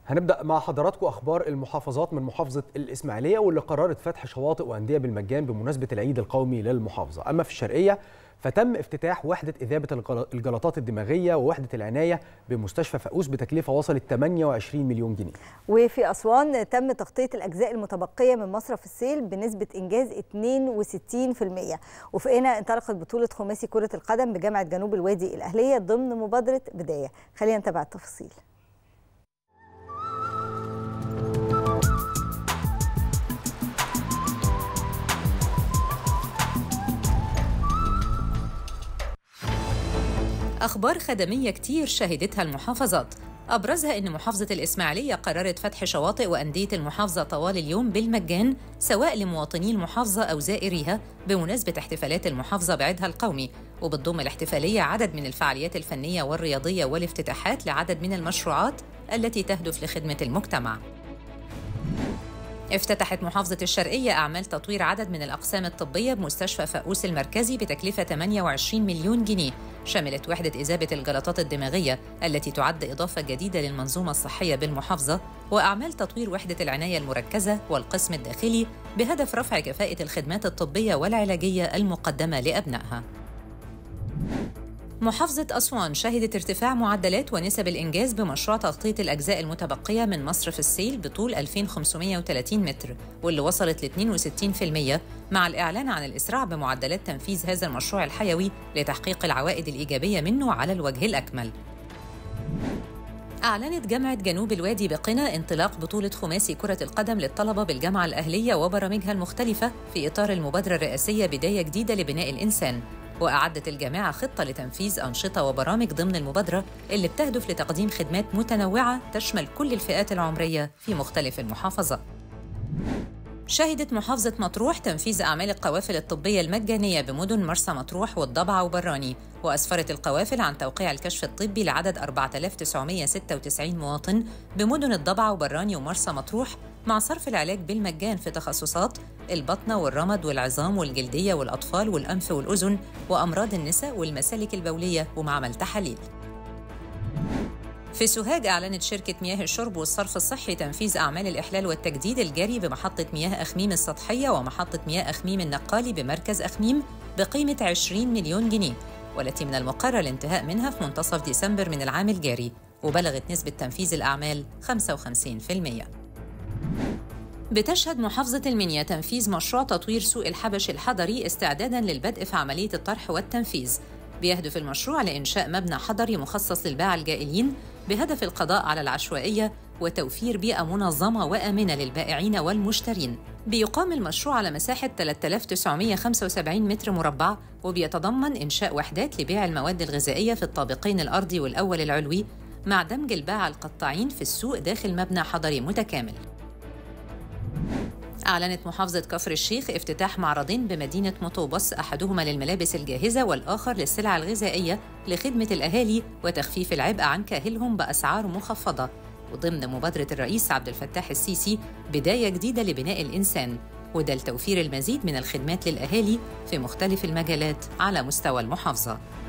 هنبدأ مع حضراتكم أخبار المحافظات من محافظة الإسماعيلية واللي قررت فتح شواطئ وأندية بالمجان بمناسبة العيد القومي للمحافظة. أما في الشرقية فتم افتتاح وحدة إذابة الجلطات الدماغية ووحدة العناية بمستشفى فاقوس بتكلفة وصلت 28 مليون جنيه. وفي أسوان تم تغطية الأجزاء المتبقية من مصرف السيل بنسبة إنجاز 62%. وفي قنا انطلقت بطولة خماسي كرة القدم بجامعة جنوب الوادي الأهلية ضمن مبادرة بداية. خلينا نتابع التفاصيل. أخبار خدمية كتير شهدتها المحافظات، أبرزها أن محافظة الإسماعيلية قررت فتح شواطئ وأندية المحافظة طوال اليوم بالمجان سواء لمواطني المحافظة أو زائريها بمناسبة احتفالات المحافظة بعيدها القومي، وبتضم الاحتفالية عدد من الفعاليات الفنية والرياضية والافتتاحات لعدد من المشروعات التي تهدف لخدمة المجتمع. افتتحت محافظة الشرقية أعمال تطوير عدد من الأقسام الطبية بمستشفى فاقوس المركزي بتكلفة 28 مليون جنيه، شملت وحدة إذابة الجلطات الدماغية التي تعد إضافة جديدة للمنظومة الصحية بالمحافظة، وأعمال تطوير وحدة العناية المركزة والقسم الداخلي بهدف رفع كفاءة الخدمات الطبية والعلاجية المقدمة لأبنائها. محافظة أسوان شهدت ارتفاع معدلات ونسب الإنجاز بمشروع تغطية الأجزاء المتبقية من مصرف السيل بطول 2530 متر واللي وصلت ل 62%، مع الإعلان عن الإسراع بمعدلات تنفيذ هذا المشروع الحيوي لتحقيق العوائد الإيجابية منه على الوجه الأكمل. أعلنت جامعة جنوب الوادي بقنا انطلاق بطولة خماسي كرة القدم للطلبة بالجامعة الأهلية وبرامجها المختلفة في إطار المبادرة الرئاسية بداية جديدة لبناء الإنسان، وأعدت الجامعة خطة لتنفيذ أنشطة وبرامج ضمن المبادرة اللي بتهدف لتقديم خدمات متنوعة تشمل كل الفئات العمرية في مختلف المحافظات. شهدت محافظة مطروح تنفيذ أعمال القوافل الطبية المجانية بمدن مرسى مطروح والضبعة وبراني، وأسفرت القوافل عن توقيع الكشف الطبي لعدد 4996 مواطن بمدن الضبعة وبراني ومرسى مطروح، مع صرف العلاج بالمجان في تخصصات البطنة والرمد والعظام والجلدية والأطفال والأنف والأذن وأمراض النساء والمسالك البولية ومعمل تحاليل. في سوهاج أعلنت شركة مياه الشرب والصرف الصحي تنفيذ أعمال الإحلال والتجديد الجاري بمحطة مياه أخميم السطحية ومحطة مياه أخميم النقالي بمركز أخميم بقيمة 20 مليون جنيه، والتي من المقرر الانتهاء منها في منتصف ديسمبر من العام الجاري، وبلغت نسبة تنفيذ الأعمال 55%. بتشهد محافظة المنيا تنفيذ مشروع تطوير سوق الحبش الحضري استعداداً للبدء في عملية الطرح والتنفيذ. بيهدف المشروع لإنشاء مبنى حضري مخصص للباعة الجائلين بهدف القضاء على العشوائية وتوفير بيئة منظمة وآمنة للبائعين والمشترين. بيقام المشروع على مساحة 3975 متر مربع، وبيتضمن إنشاء وحدات لبيع المواد الغذائية في الطابقين الأرضي والأول العلوي، مع دمج الباعة القطاعين في السوق داخل مبنى حضري متكامل. أعلنت محافظة كفر الشيخ افتتاح معرضين بمدينة مطوبس، أحدهما للملابس الجاهزة والآخر للسلع الغذائية لخدمة الأهالي وتخفيف العبء عن كاهلهم بأسعار مخفضة، وضمن مبادرة الرئيس عبد الفتاح السيسي بداية جديدة لبناء الإنسان، وده لتوفير المزيد من الخدمات للأهالي في مختلف المجالات على مستوى المحافظة.